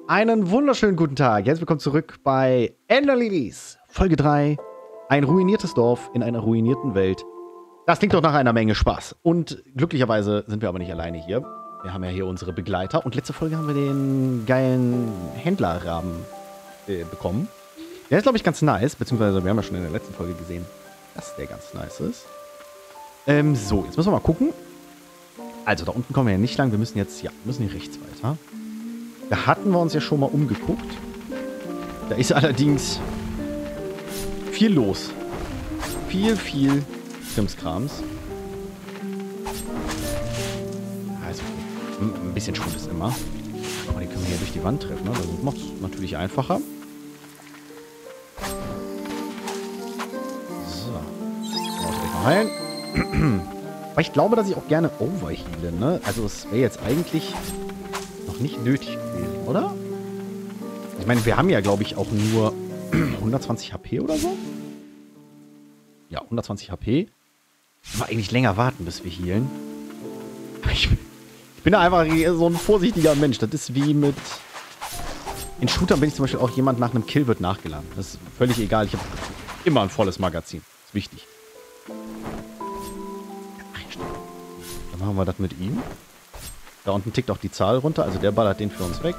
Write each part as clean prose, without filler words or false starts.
Einen wunderschönen guten Tag. Herzlich willkommen zurück bei Ender Lilies, Folge 3. Ein ruiniertes Dorf in einer ruinierten Welt. Das klingt doch nach einer Menge Spaß. Und glücklicherweise sind wir aber nicht alleine hier. Wir haben ja hier unsere Begleiter. Und letzte Folge haben wir den geilen Händlerraben bekommen. Der ist, glaube ich, ganz nice. Beziehungsweise wir haben ja schon in der letzten Folge gesehen, dass der ganz nice ist. So, jetzt müssen wir mal gucken. Also, da unten kommen wir ja nicht lang. Wir müssen jetzt, ja, müssen hier rechts weiter. Da hatten wir uns ja schon mal umgeguckt. Da ist allerdings viel los. Viel Krimskrams. Also, ein bisschen Schwund ist immer. Aber den können wir hier durch die Wand treffen. Ne? Das macht es natürlich einfacher. So. Direkt mal heilen. Aber ich glaube, dass ich auch gerne overheale, ne? Also, es wäre jetzt eigentlich noch nicht nötig gewesen, oder? Ich meine, wir haben ja, glaube ich, auch nur 120 HP oder so. Ja, 120 HP. Können wir eigentlich länger warten, bis wir healen. Ich bin da einfach so ein vorsichtiger Mensch. Das ist wie mit... In Shootern bin ich zum Beispiel auch jemand, nach einem Kill wird nachgeladen. Das ist völlig egal. Ich habe immer ein volles Magazin. Das ist wichtig. Dann machen wir das mit ihm. Da unten tickt auch die Zahl runter. Also der ballert den für uns weg.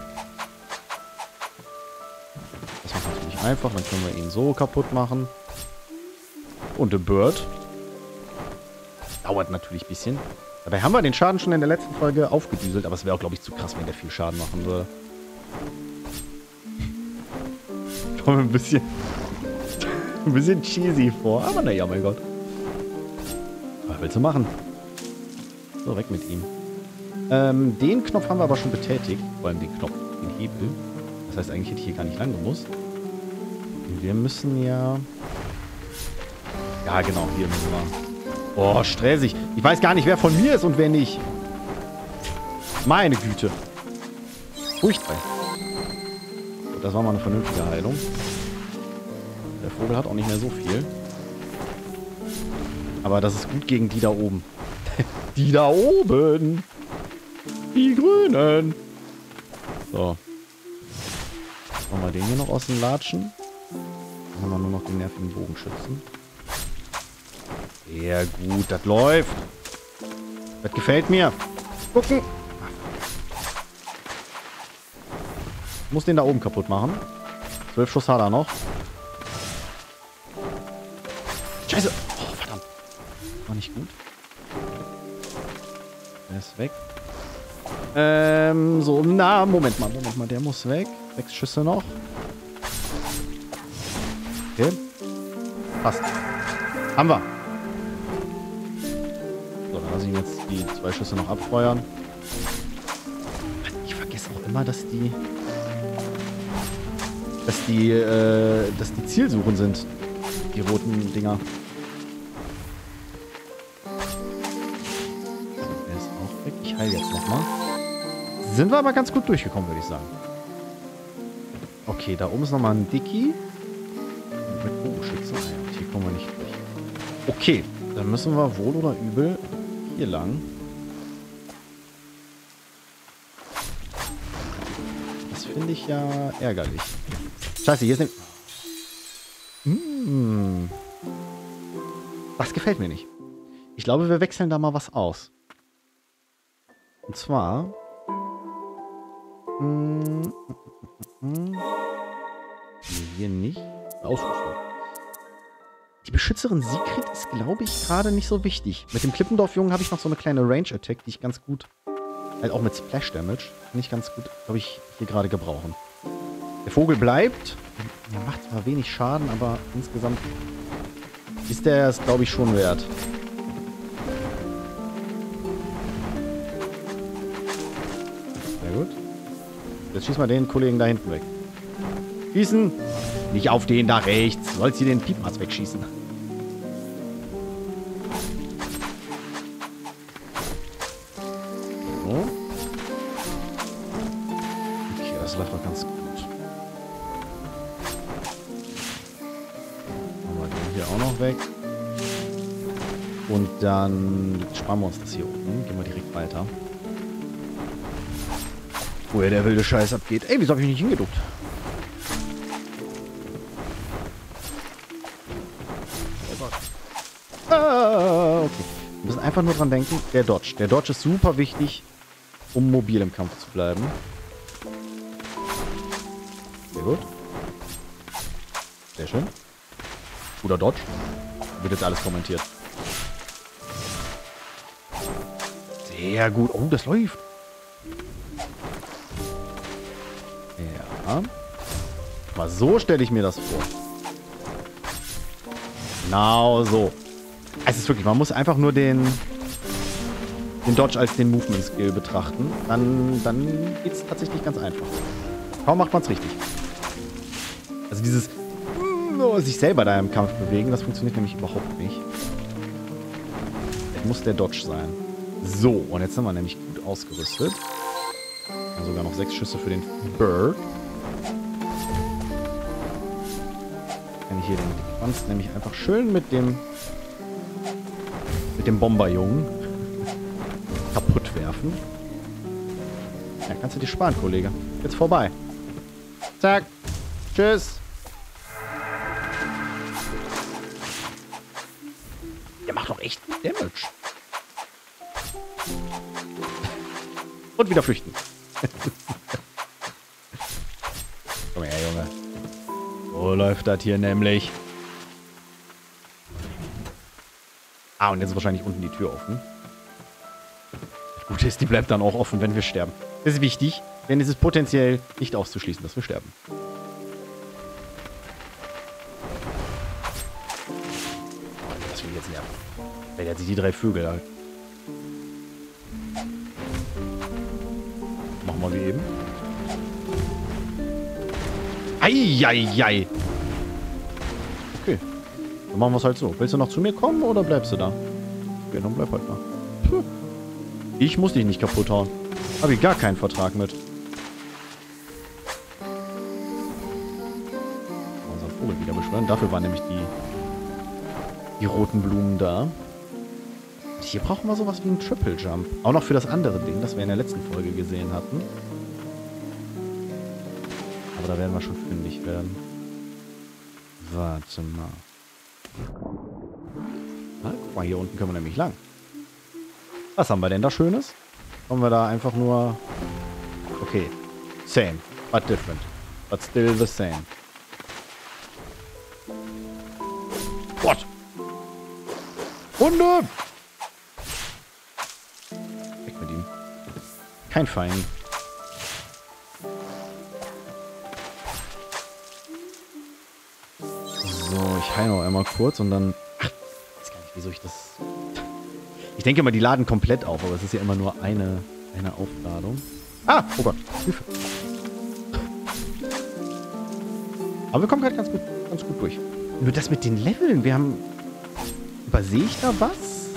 Das macht natürlich einfach. Dann können wir ihn so kaputt machen. Und der Bird. Dauert natürlich ein bisschen. Dabei haben wir den Schaden schon in der letzten Folge aufgedüselt. Aber es wäre auch, glaube ich, zu krass, wenn der viel Schaden machen würde. Kommt mir ein bisschen cheesy vor. Aber naja, mein Gott. Was willst du machen? So, weg mit ihm. Den Knopf haben wir aber schon betätigt. Vor allem den Knopf, den Hebel. Das heißt, eigentlich hätte ich hier gar nicht lang gemusst. Wir müssen ja... Ja, genau, hier müssen wir... Oh, stressig. Ich weiß gar nicht, wer von mir ist und wer nicht. Meine Güte. Furchtbar. So, das war mal eine vernünftige Heilung. Der Vogel hat auch nicht mehr so viel. Aber das ist gut gegen die da oben. Die da oben. Die Grünen. So. Machen wir den hier noch aus dem Latschen. Dann haben wir nur noch den nervigen Bogenschützen. Sehr gut, das läuft. Das gefällt mir. Gucken. Ich muss den da oben kaputt machen. 12 Schuss hat er noch. Scheiße. Oh, verdammt. War nicht gut. Der ist weg. So, na, Moment mal. Der muss weg. 6 Schüsse noch. Okay. Passt. Haben wir. So, dann lasse ich ihn jetzt die 2 Schüsse noch abfeuern. Ich vergesse auch immer, dass die Zielsuchen sind. Die roten Dinger. Der ist auch weg. Ich heile jetzt nochmal. Sind wir aber ganz gut durchgekommen, würde ich sagen. Okay, da oben ist nochmal ein Dicky. Mit Bogenschützen. Ah ja, hier kommen wir nicht durch. Okay, dann müssen wir wohl oder übel hier lang. Das finde ich ja ärgerlich. Scheiße, hier ist eine... Das gefällt mir nicht. Ich glaube, wir wechseln da mal was aus. Und zwar... Hier nicht. Ausrüstung. Die Beschützerin Sigrid ist, glaube ich, gerade nicht so wichtig. Mit dem Klippendorf-Jungen habe ich noch so eine kleine Range-Attack, die ich ganz gut... Halt auch mit Splash-Damage. Kann ich ganz gut, glaube ich, hier gerade gebrauchen. Der Vogel bleibt. Er macht zwar wenig Schaden, aber insgesamt ist der es, glaube ich, schon wert. Sehr gut. Jetzt schießen wir den Kollegen da hinten weg. Schießen! Nicht auf den da rechts. Sollst du den Piepmatz wegschießen. So. Okay, das läuft doch ganz gut. Machen wir den hier auch noch weg. Und dann sparen wir uns das hier unten. Gehen wir direkt weiter. Wo ja der wilde Scheiß abgeht. Ey, wieso habe ich nicht hingeduckt? Ah, okay. Wir müssen einfach nur dran denken, der Dodge. Der Dodge ist super wichtig, um mobil im Kampf zu bleiben. Sehr gut. Sehr schön. Guter Dodge. Wird jetzt alles kommentiert. Sehr gut. Oh, das läuft. Ja. Mal so stelle ich mir das vor. Genau so. Es ist wirklich, man muss einfach nur den Dodge als den Movement-Skill betrachten. Dann geht es tatsächlich ganz einfach. Kaum macht man es richtig. Also dieses sich selber da im Kampf bewegen, das funktioniert nämlich überhaupt nicht. Das muss der Dodge sein. So, und jetzt sind wir nämlich gut ausgerüstet. Sogar noch 6 Schüsse für den Bird. Kann ich hier den Schwanz nämlich einfach schön mit dem Bomberjungen kaputt werfen. Ja, kannst du dir sparen, Kollege. Jetzt vorbei. Zack. Tschüss. Der macht doch echt gut Damage. Und wieder flüchten. Komm her, Junge. So läuft das hier nämlich. Ah, und jetzt ist wahrscheinlich unten die Tür offen. Das Gute ist, die bleibt dann auch offen, wenn wir sterben. Das ist wichtig, denn es ist potenziell nicht auszuschließen, dass wir sterben. Das will ich jetzt nerven. Der hat sich die 3 Vögel halt. Machen wir wie eben. Eieiei. Okay. Dann machen wir es halt so. Willst du noch zu mir kommen oder bleibst du da? Okay, dann bleib halt mal. Puh. Ich muss dich nicht kaputt hauen. Habe ich gar keinen Vertrag mit. Unseren Vogel wieder beschwören. Dafür waren nämlich die roten Blumen da. Und hier brauchen wir sowas wie einen Triple Jump. Auch noch für das andere Ding, das wir in der letzten Folge gesehen hatten. Aber da werden wir schon fündig werden. Warte mal. Na, guck mal, hier unten können wir nämlich lang. Was haben wir denn da Schönes? Kommen wir da einfach nur... Okay. Same, but different. But still the same. What? Hunde! Weg mit ihm. Kein Feind. So, ich heile noch einmal kurz und dann... Ach, ich weiß gar nicht, wieso ich das... Ich denke mal, die laden komplett auf, aber es ist ja immer nur eine Aufladung. Ah! Oh Gott. Hilfe. Aber wir kommen gerade ganz gut durch. Nur das mit den Leveln, wir haben... Übersehe ich da was?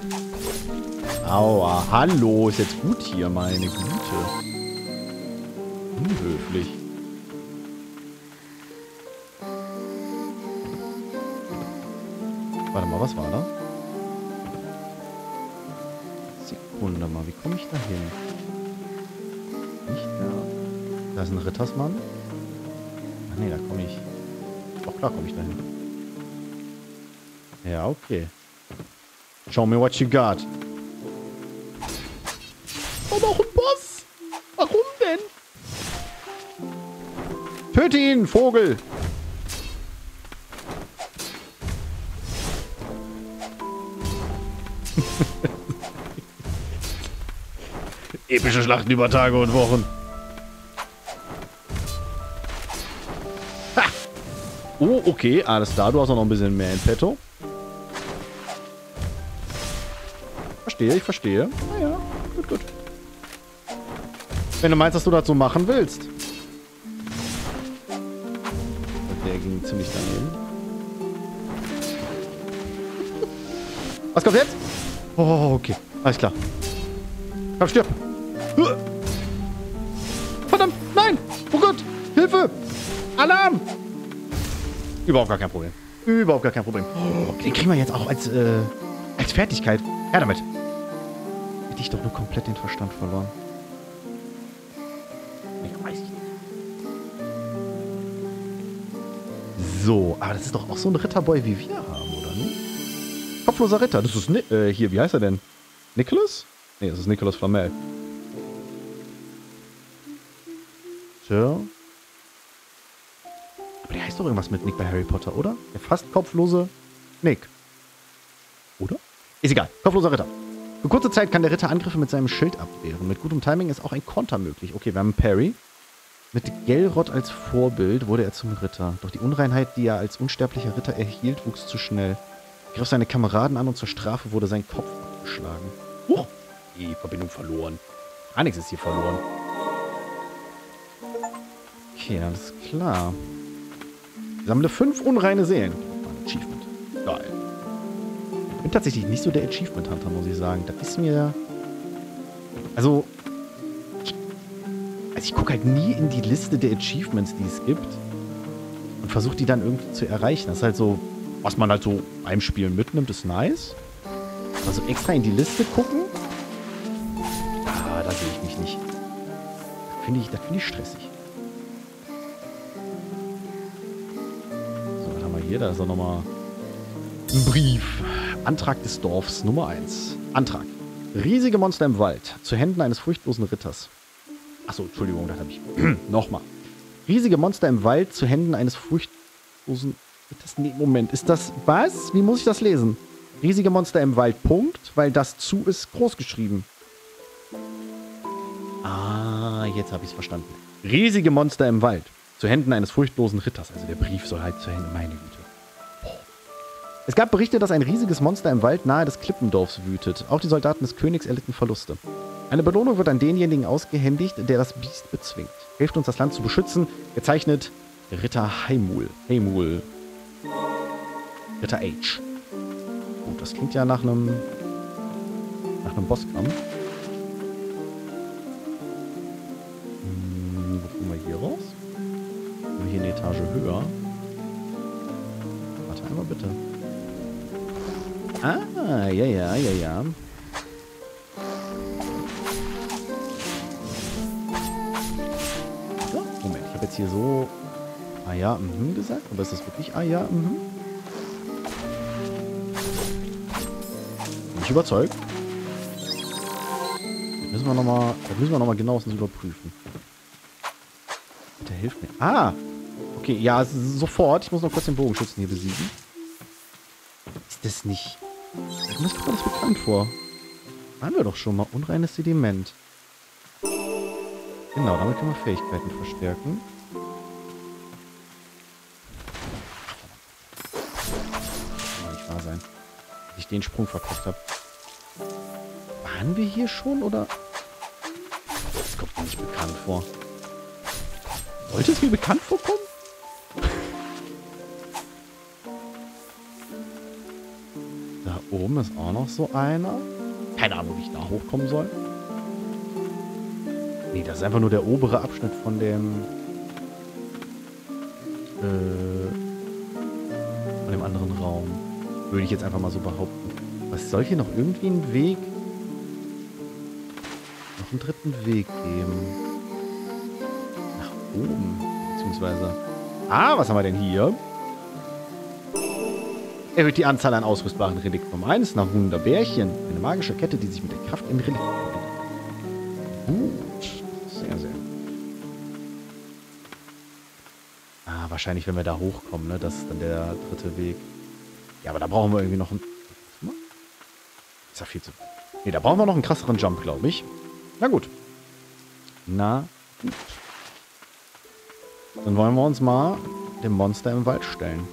Aua, hallo, ist jetzt gut hier, meine Güte. Unhöflich. Warte mal, was war da? Sekunde mal, wie komme ich da hin? Nicht da. Da ist ein Rittersmann. Ach nee, da komme ich... Doch, klar komme ich da hin. Ja, okay. Show me what you got. Aber auch ein Boss! Warum denn? Töte ihn, Vogel! Epische Schlachten über Tage und Wochen. Ha! Oh, okay, alles klar. Du hast auch noch ein bisschen mehr in petto. Verstehe, ich verstehe. Naja, gut, gut. Wenn du meinst, dass du das so machen willst. Der ging ziemlich daneben. Was kommt jetzt? Oh, okay. Alles klar. Komm, stirb. Verdammt, nein! Oh Gott, Hilfe! Alarm! Überhaupt gar kein Problem. Überhaupt gar kein Problem. Oh, den kriegen wir jetzt auch als Fertigkeit. Her damit. Hätte ich doch nur komplett den Verstand verloren. So, aber das ist doch auch so ein Ritterboy, wie wir haben, oder nicht? Kopfloser Ritter, das ist, hier, wie heißt er denn? Nicholas? Nee, das ist Nicholas Flamel. Sir? Aber der heißt doch irgendwas mit Nick bei Harry Potter, oder? Der fast kopflose Nick. Oder? Ist egal. Kopfloser Ritter. Für kurze Zeit kann der Ritter Angriffe mit seinem Schild abwehren. Mit gutem Timing ist auch ein Konter möglich. Okay, wir haben Parry. Mit Gelrod als Vorbild wurde er zum Ritter. Doch die Unreinheit, die er als unsterblicher Ritter erhielt, wuchs zu schnell. Er griff seine Kameraden an und zur Strafe wurde sein Kopf abgeschlagen. Huch! Die Verbindung verloren. Gar nichts ist hier verloren. Okay, alles klar. Sammle 5 unreine Seelen. Achievement. Geil. Ich bin tatsächlich nicht so der Achievement-Hunter, muss ich sagen. Das ist mir... Also ich gucke halt nie in die Liste der Achievements, die es gibt. Und versuche die dann irgendwie zu erreichen. Das ist halt so, was man halt so beim Spielen mitnimmt, ist nice. Also extra in die Liste gucken. Da sehe ich mich nicht. Das finde ich stressig. So, was haben wir hier? Da ist auch nochmal ein Brief. Antrag des Dorfs Nummer 1. Antrag. Riesige Monster im Wald. Zu Händen eines furchtlosen Ritters. Achso, Entschuldigung, das habe ich. Nochmal. Riesige Monster im Wald zu Händen eines furchtlosen Ritters. Nee, Moment. Ist das was? Wie muss ich das lesen? Riesige Monster im Wald, Punkt. Weil das zu ist groß geschrieben. Ah, jetzt habe ich es verstanden. Riesige Monster im Wald. Zu Händen eines furchtlosen Ritters. Also der Brief soll halt zu Händen. Meine Güte. Es gab Berichte, dass ein riesiges Monster im Wald nahe des Klippendorfs wütet. Auch die Soldaten des Königs erlitten Verluste. Eine Belohnung wird an denjenigen ausgehändigt, der das Biest bezwingt. Hilft uns, das Land zu beschützen. Gezeichnet Ritter Heimul. Ritter H. Gut, das klingt ja nach einem Bosskampf. Wo kommen wir hier raus? Kommen wir hier eine Etage höher? Warte einmal bitte. Ah, ja. So, Moment, ich habe jetzt hier so ah ja, gesagt. Aber ist das wirklich ah ja, Bin ich überzeugt? Das müssen wir noch mal genauestens überprüfen. Bitte hilft mir. Ah! Okay, ja, sofort. Ich muss noch kurz den Bogenschützen hier besiegen. Ist das nicht... Mir kommt das bekannt vor. Haben wir doch schon mal. Unreines Sediment. Genau, damit können wir Fähigkeiten verstärken. Kann nicht wahr sein, dass ich den Sprung verkackt habe. Waren wir hier schon, oder? Das kommt mir nicht bekannt vor. Sollte es mir bekannt vorkommen? Da oben ist auch noch so einer. Keine Ahnung, wie ich da hochkommen soll. Nee, das ist einfach nur der obere Abschnitt von dem anderen Raum. Würde ich jetzt einfach mal so behaupten. Was soll hier noch irgendwie einen Weg? Noch einen dritten Weg geben. Nach oben. Beziehungsweise... Ah, was haben wir denn hier? Erhöht die Anzahl an ausrüstbaren Relikten um 1 nach 100 Bärchen. Eine magische Kette, die sich mit der Kraft in Relikten verbindet. Gut. Sehr, sehr. Ah, wahrscheinlich, wenn wir da hochkommen, ne? Das ist dann der dritte Weg. Ja, aber da brauchen wir irgendwie noch einen... Ist ja viel zu... Ne, da brauchen wir noch einen krasseren Jump, glaube ich. Na gut. Na gut. Dann wollen wir uns mal dem Monster im Wald stellen.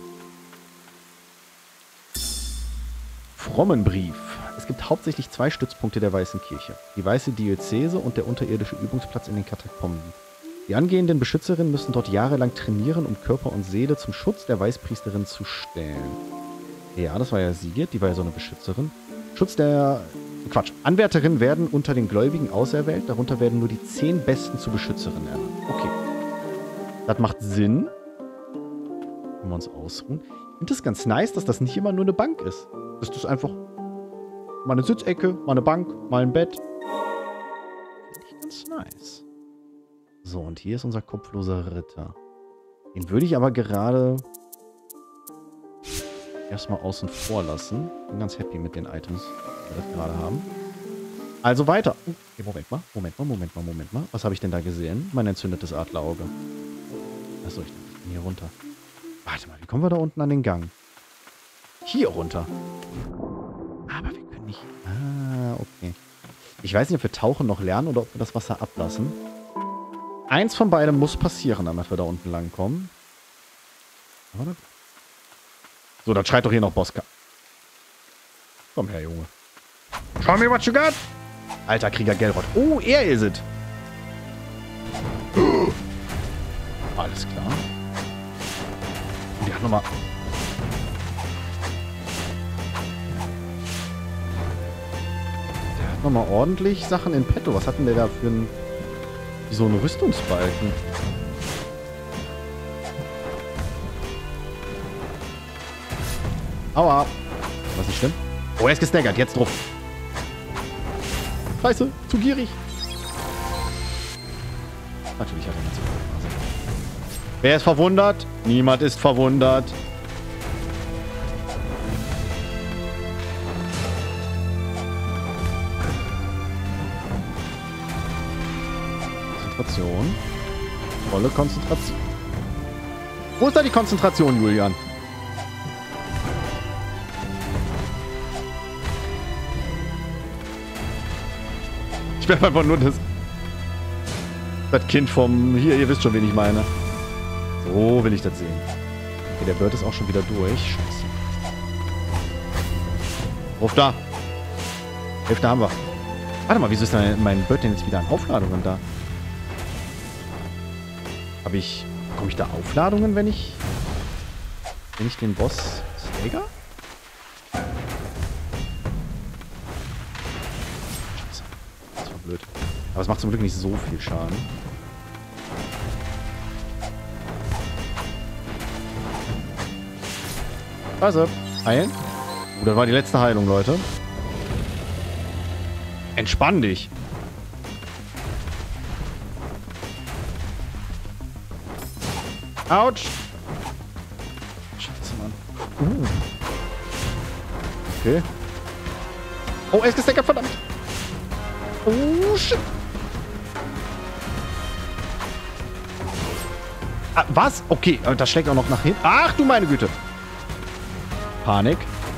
Frommenbrief. Es gibt hauptsächlich 2 Stützpunkte der Weißen Kirche. Die Weiße Diözese und der unterirdische Übungsplatz in den Katakomben. Die angehenden Beschützerinnen müssen dort jahrelang trainieren, um Körper und Seele zum Schutz der Weißpriesterin zu stellen. Ja, das war ja Sigrid, die war ja so eine Beschützerin. Schutz der... Quatsch. Anwärterinnen werden unter den Gläubigen auserwählt, darunter werden nur die 10 Besten zu Beschützerinnen ernannt. Okay. Das macht Sinn. Können wir uns ausruhen. Ich finde das ganz nice, dass das nicht immer nur eine Bank ist. Das ist einfach mal eine Sitzecke, mal eine Bank, mal ein Bett. Finde ich ganz nice. So, und hier ist unser kopfloser Ritter. Den würde ich aber gerade erstmal außen vor lassen. Bin ganz happy mit den Items, die wir gerade haben. Also weiter. Moment mal. Was habe ich denn da gesehen? Mein entzündetes Adlerauge. Achso, ich bin hier runter. Warte mal, wie kommen wir da unten an den Gang? Hier runter. Aber wir können nicht... Ah, okay. Ich weiß nicht, ob wir tauchen noch lernen oder ob wir das Wasser ablassen. Eins von beidem muss passieren, damit wir da unten lang kommen. So, dann schreit doch hier noch Boska. Komm her, Junge. Show me what you got. Alter Krieger Gelrod. Oh, er ist es. Alles klar. Und die hat nochmal... Der hat nochmal ordentlich Sachen in petto. Was hat denn der da für ein... Wie so ein Rüstungsbalken? Aua. Was nicht schlimm? Oh, er ist gestaggert. Jetzt drauf. Scheiße. Zu gierig. Natürlich hat er nicht so viel Spaß. Wer ist verwundert? Niemand ist verwundert. Konzentration. Volle Konzentration. Wo ist da die Konzentration, Julian? Ich werde einfach nur das Kind vom... Hier, ihr wisst schon, wen ich meine. So will ich das sehen. Okay, der Bird ist auch schon wieder durch. Scheiße. Ruf da. Hälfte haben wir. Warte mal, wieso ist mein Bird denn jetzt wieder an Aufladungen da? Bekomme ich da Aufladungen, wenn ich den Boss stagger? Scheiße. Das war blöd. Aber es macht zum Glück nicht so viel Schaden. Also, heilen. Das war die letzte Heilung, Leute. Entspann dich. Autsch. Scheiße, Mann. Okay. Oh, er ist gestackert, verdammt. Oh, shit. Ah, was? Okay, das schlägt auch noch nach hinten. Ach du meine Güte. Panik.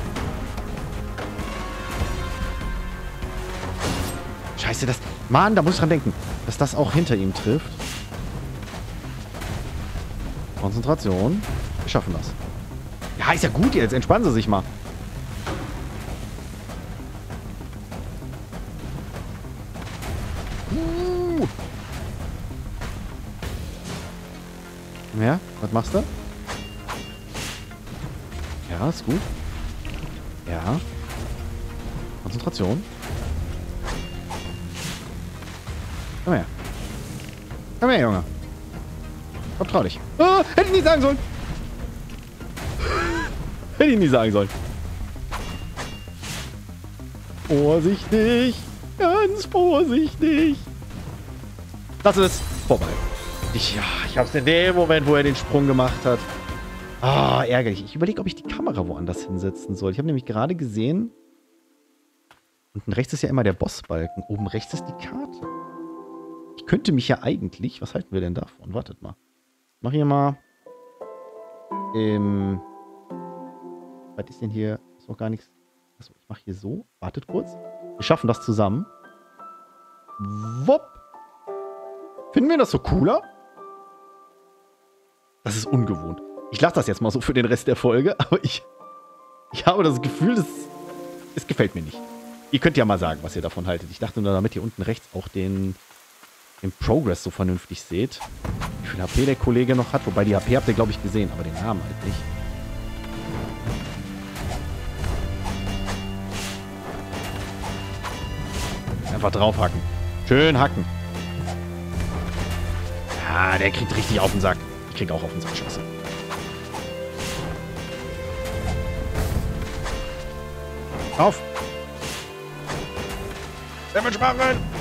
Scheiße, das... Mann, da muss ich dran denken, dass das auch hinter ihm trifft. Konzentration. Wir schaffen das. Ja, ist ja gut jetzt. Entspannen Sie sich mal. Ja, was machst du? Ja, ist gut. Ja. Konzentration. Komm her. Komm her, Junge. Komm, trau dich. Oh, hätte ich nie sagen sollen. Hätte ich nie sagen sollen. Vorsichtig. Ganz vorsichtig. Das ist vorbei. Ich hab's in dem Moment, wo er den Sprung gemacht hat. Ah, ärgerlich. Ich überlege, ob ich die Kamera woanders hinsetzen soll. Ich habe nämlich gerade gesehen, unten rechts ist ja immer der Bossbalken. Oben rechts ist die Karte. Ich könnte mich ja eigentlich... Was halten wir denn davon? Wartet mal. Ich mache hier mal... was ist denn hier? Ist noch gar nichts... Achso, ich mache hier so. Wartet kurz. Wir schaffen das zusammen. Wupp. Finden wir das so cooler? Das ist ungewohnt. Ich lasse das jetzt mal so für den Rest der Folge, aber ich habe das Gefühl, es gefällt mir nicht. Ihr könnt ja mal sagen, was ihr davon haltet. Ich dachte nur, damit ihr unten rechts auch den Progress so vernünftig seht. Wie viel HP der Kollege noch hat. Wobei die HP habt ihr, glaube ich, gesehen, aber den Namen halt nicht. Einfach draufhacken. Schön hacken. Ja, der kriegt richtig auf den Sack. Ich krieg auch auf den Sack, scheiße. Auf! Damage machen!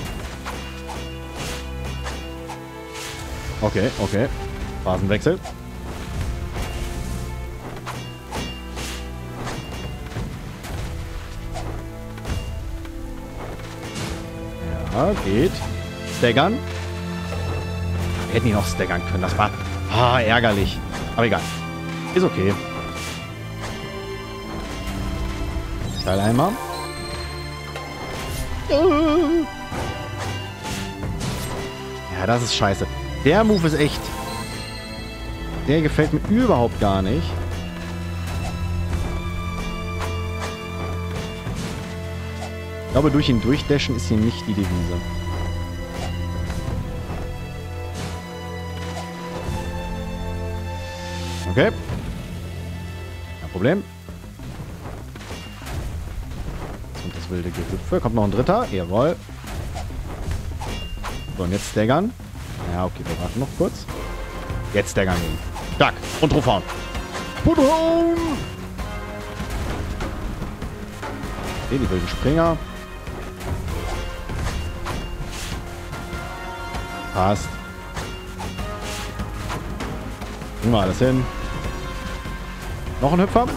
Okay, okay. Phasenwechsel. Ja, geht. Staggern. Wir hätten ihn noch staggern können. Das war ärgerlich. Aber egal. Ist okay. Teil einmal. Ja, das ist scheiße. Der Move ist echt... Der gefällt mir überhaupt gar nicht. Ich glaube, durch ihn durchdashen ist hier nicht die Devise. Okay. Kein Problem. Jetzt kommt das wilde Gehüpfe. Kommt noch ein dritter. Jawohl. So, und jetzt staggern. Ja, okay, wir warten noch kurz. Jetzt staggern ihn. Zack. Und draufhauen. Puthauen! Okay, die wilden Springer. Passt. Bringen wir alles hin. Noch ein Hüpfer.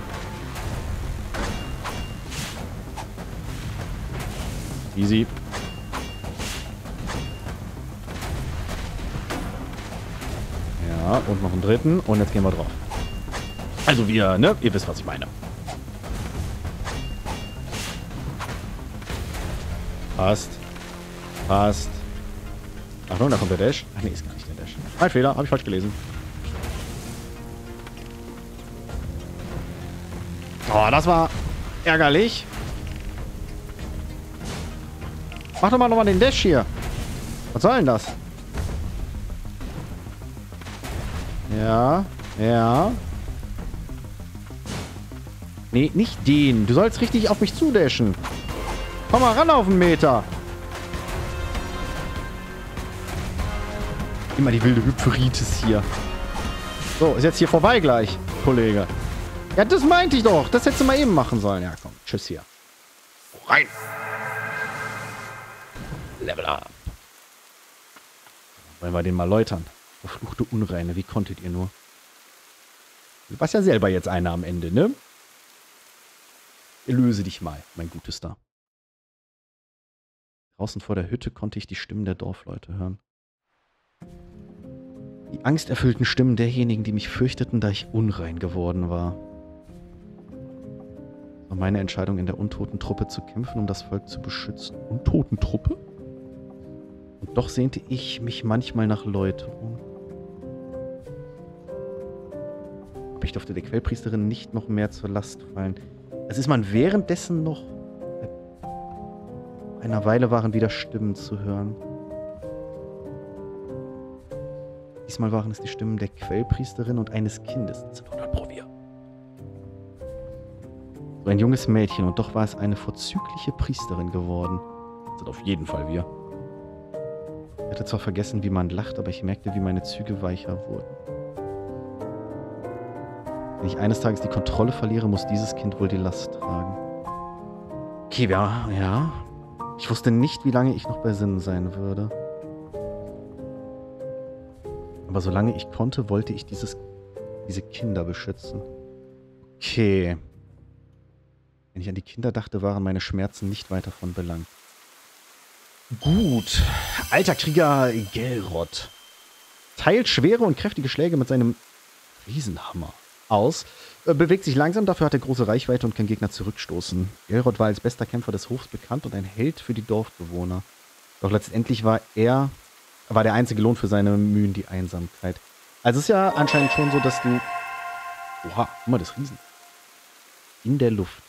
Easy. Ja, und noch einen dritten. Und jetzt gehen wir drauf. Also wir, ne? Ihr wisst, was ich meine. Passt. Passt. Achtung, da kommt der Dash. Ach nee, ist gar nicht der Dash. Ein Fehler, habe ich falsch gelesen. Oh, das war ärgerlich. Mach doch mal nochmal den Dash hier. Was soll denn das? Ja, ja. Nee, nicht den. Du sollst richtig auf mich zudashen. Komm mal ran auf den Meter. Immer die wilde Hyperitis hier. So, ist jetzt hier vorbei gleich, Kollege. Ja, das meinte ich doch. Das hättest du mal eben machen sollen. Ja, komm. Tschüss hier. Rein. Level up. Wollen wir den mal läutern. Verfluchte Unreine. Wie konntet ihr nur? Du warst ja selber jetzt einer am Ende, ne? Erlöse dich mal, mein Gutester. Draußen vor der Hütte konnte ich die Stimmen der Dorfleute hören. Die angsterfüllten Stimmen derjenigen, die mich fürchteten, da ich unrein geworden war. Es war meine Entscheidung, in der untoten Truppe zu kämpfen, um das Volk zu beschützen. Untoten Truppe? Und doch sehnte ich mich manchmal nach Läuterung. Aber ich durfte der Quellpriesterin nicht noch mehr zur Last fallen. Es ist man währenddessen noch... Einer Weile waren wieder Stimmen zu hören. Diesmal waren es die Stimmen der Quellpriesterin und eines Kindes. Das sind 100 pro wir. So ein junges Mädchen, und doch war es eine vorzügliche Priesterin geworden. Das sind auf jeden Fall wir. Ich hatte zwar vergessen, wie man lacht, aber ich merkte, wie meine Züge weicher wurden. Wenn ich eines Tages die Kontrolle verliere, muss dieses Kind wohl die Last tragen. Okay, ja. Ich wusste nicht, wie lange ich noch bei Sinnen sein würde. Aber solange ich konnte, wollte ich diese Kinder beschützen. Okay. Wenn ich an die Kinder dachte, waren meine Schmerzen nicht weit davon belangt. Gut. Alter Krieger Gelrod teilt schwere und kräftige Schläge mit seinem Riesenhammer aus, bewegt sich langsam, dafür hat er große Reichweite und kann Gegner zurückstoßen. Gelrod war als bester Kämpfer des Hofs bekannt und ein Held für die Dorfbewohner. Doch letztendlich war der einzige Lohn für seine Mühen die Einsamkeit. Also es ist ja anscheinend schon so, dass du... Oha, guck mal, das Riesen. In der Luft.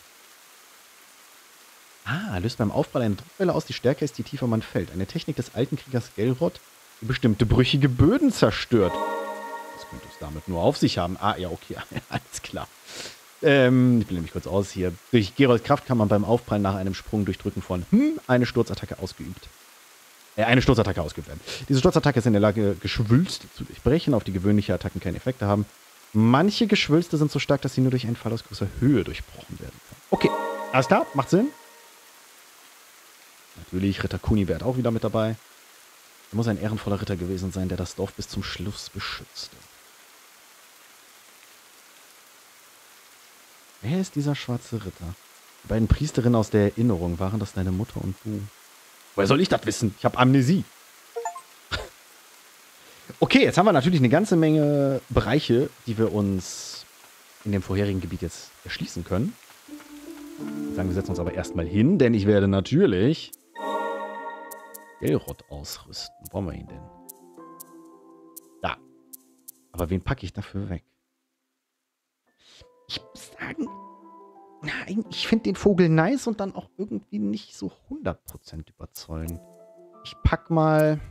Löst beim Aufprall eine Druckwelle aus, die stärker ist, je tiefer man fällt. Eine Technik des alten Kriegers Gelrod, die bestimmte brüchige Böden zerstört. Was könnte es damit nur auf sich haben? Ja, okay, alles klar. Ich will nämlich kurz aus hier. Durch Gerolds Kraft kann man beim Aufprall nach einem Sprung durch Drücken von eine Sturzattacke ausgeübt werden. Diese Sturzattacke ist in der Lage, Geschwülste zu durchbrechen, auf die gewöhnliche Attacken keine Effekte haben. Manche Geschwülste sind so stark, dass sie nur durch einen Fall aus großer Höhe durchbrochen werden können. Okay, alles klar, macht Sinn. Natürlich, Ritter Kunibert auch wieder mit dabei. Er muss ein ehrenvoller Ritter gewesen sein, der das Dorf bis zum Schluss beschützte. Wer ist dieser schwarze Ritter? Die beiden Priesterinnen aus der Erinnerung, waren das deine Mutter und du? Woher soll ich das wissen? Ich habe Amnesie. Okay, jetzt haben wir natürlich eine ganze Menge Bereiche, die wir uns in dem vorherigen Gebiet jetzt erschließen können. Ich sagen, wir setzen uns aber erstmal hin, denn ich werde natürlich Gelrod ausrüsten. Wo brauchen wir ihn denn? Da. Aber wen packe ich dafür weg? Ich muss sagen, nein, ich finde den Vogel nice und dann auch irgendwie nicht so 100% überzeugend. Ich pack mal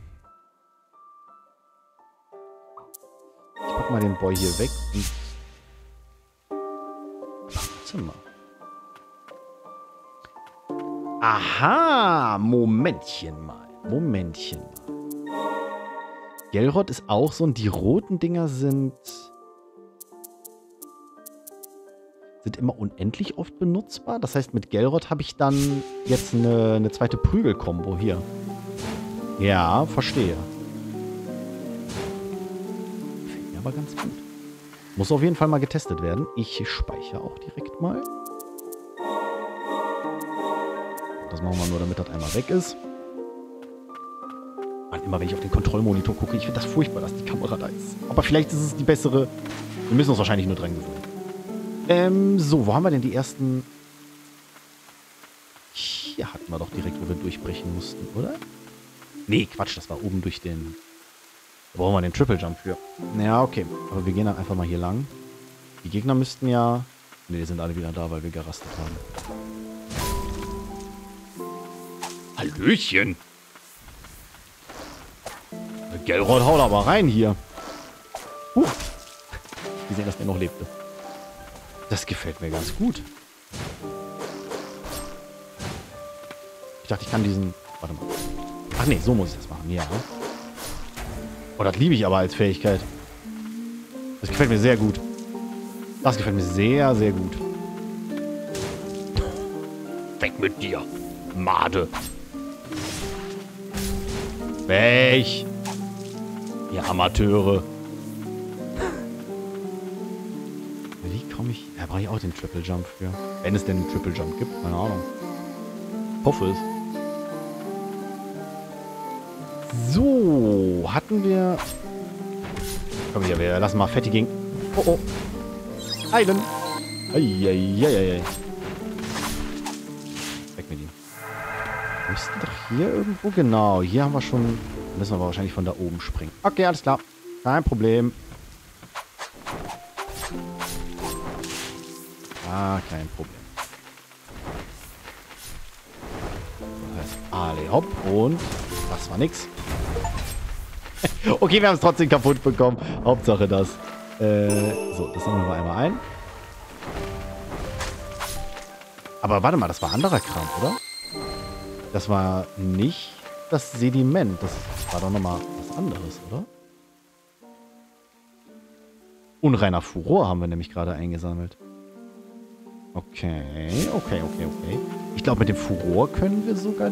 den Boy hier weg und warte mal. Aha, Momentchen mal. Gelrod ist auch so und die roten Dinger sind immer unendlich oft benutzbar. Das heißt, mit Gelrod habe ich dann jetzt eine zweite Prügel-Kombo hier. Ja, verstehe. Gefällt mir aber ganz gut. Muss auf jeden Fall mal getestet werden. Ich speichere auch direkt mal. Das machen wir nur, damit das einmal weg ist. Mann, immer wenn ich auf den Kontrollmonitor gucke, ich finde das furchtbar, dass die Kamera da ist. Aber vielleicht ist es die bessere. Wir müssen uns wahrscheinlich nur dran gewöhnen. So, wo haben wir denn die ersten? Hier hatten wir doch direkt, wo wir durchbrechen mussten, oder? Nee, Quatsch, das war oben durch den... Da brauchen wir den Triple Jump für. Ja, okay. Aber wir gehen dann einfach mal hier lang. Die Gegner müssten ja... Ne, die sind alle wieder da, weil wir gerastet haben. Hallöchen! Gelrod haut aber rein hier. Wir sehen, dass der noch lebte. Das gefällt mir ganz gut. Ich dachte, ich kann diesen... Warte mal. Ach nee, so muss ich das machen. Ja. Oh, das liebe ich aber als Fähigkeit. Das gefällt mir sehr gut. Das gefällt mir sehr, sehr gut. Weg mit dir, Made. Weg. Ihr Amateure. Wie komme ich... Da brauche ich auch den Triple Jump für. Wenn es denn einen Triple Jump gibt. Keine Ahnung. Hoffe es. So, hatten wir... Komm hier, wir lassen mal Fettiging. Oh, oh. Heilen. Eieieiei. Weg mit ihm. Wir müssten doch hier irgendwo... Genau, hier haben wir schon... Müssen wir aber wahrscheinlich von da oben springen. Okay, alles klar. Kein Problem. Ah, kein Problem. Das heißt, alle hopp und... Das war nix. Okay, wir haben es trotzdem kaputt bekommen. Hauptsache das. So, das sammeln wir einmal ein. Aber warte mal, das war anderer Kram, oder? Das war nicht das Sediment. Das war doch nochmal was anderes, oder? Unreiner Furor haben wir nämlich gerade eingesammelt. Okay. Ich glaube, mit dem Furor können wir sogar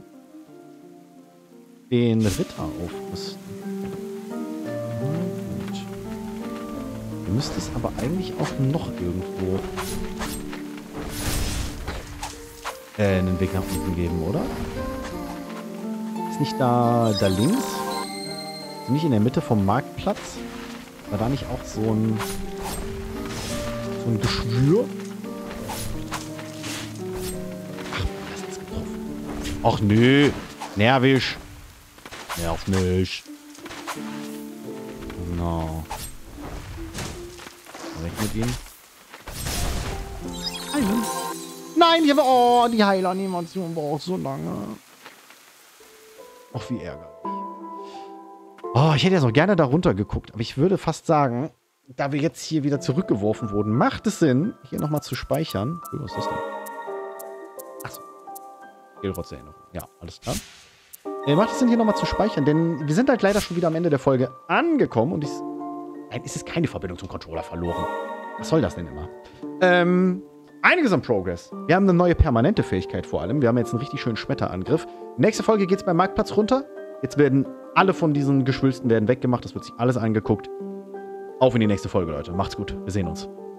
den Ritter aufrüsten. Gut. Müsste es aber eigentlich auch noch irgendwo einen Weg nach unten geben, oder? Ist nicht da links? Ist nicht in der Mitte vom Marktplatz? War da nicht auch so ein Geschwür? Ach, das ist getroffen. Ach nö, nervig. Nerv nicht. Genau. Weg mit ihm. Heilen. Nein, hier war... Oh, die Heilanimation braucht so lange. Ach, wie ärgerlich. Oh, ich hätte ja so gerne da runter geguckt. Aber ich würde fast sagen, da wir jetzt hier wieder zurückgeworfen wurden, macht es Sinn, hier nochmal zu speichern. Oh, was ist das denn? Achso. Gelrods Erinnerung. Ja, alles klar. Macht es Sinn, hier nochmal zu speichern, denn wir sind halt leider schon wieder am Ende der Folge angekommen und nein, es ist keine Verbindung zum Controller verloren. Was soll das denn immer? Einiges am Progress. Wir haben eine neue permanente Fähigkeit vor allem. Wir haben jetzt einen richtig schönen Schmetterangriff. Nächste Folge geht es beim Marktplatz runter. Jetzt werden alle von diesen Geschwülsten weggemacht. Das wird sich alles angeguckt. Auf in die nächste Folge, Leute. Macht's gut. Wir sehen uns.